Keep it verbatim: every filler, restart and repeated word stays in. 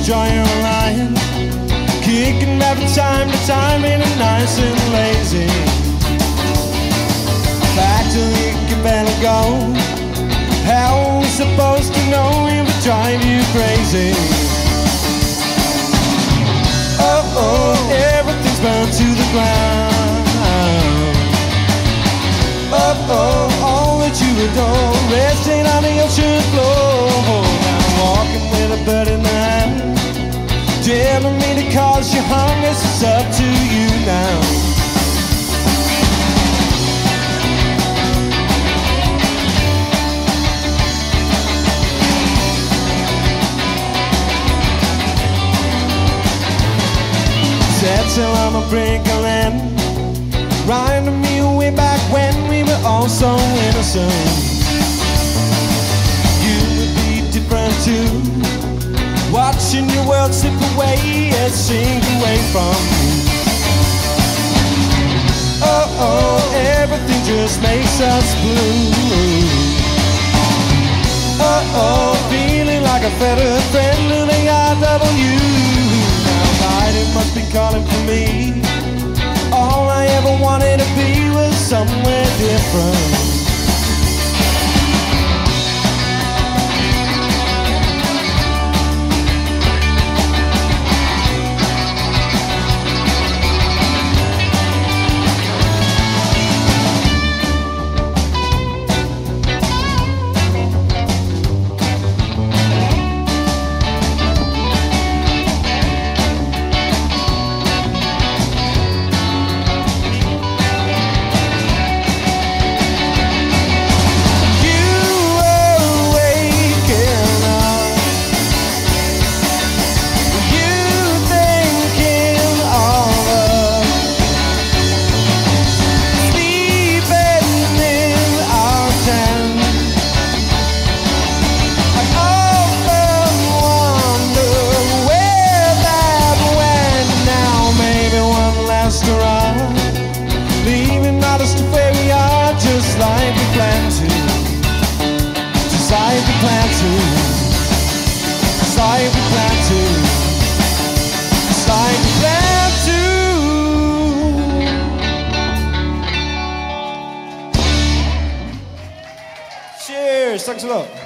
enjoy your life, kicking back from time to time, being nice and lazy. Actually, you can barely go. How are we supposed to know if it drive you crazy? Oh, oh, everything's burned to the ground. Oh, oh, all that you adore, resting on the ocean floor. Now I'm walking with a bird in the hand, telling me to cause your hunger. It's up to you now. Said till I'm a brink of land, reminding me way back when we were all so innocent. You would be different too, watching your world slip away and sink away from you. Oh, oh, everything just makes us blue. Oh, oh, feeling like a fettered friend living I W. It must be calling for me. All I ever wanted to be was somewhere different. Leaving us to where we are, just like we plan to, just like we plan to, just like we plan to, just like we plan to. Cheers, thanks a lot.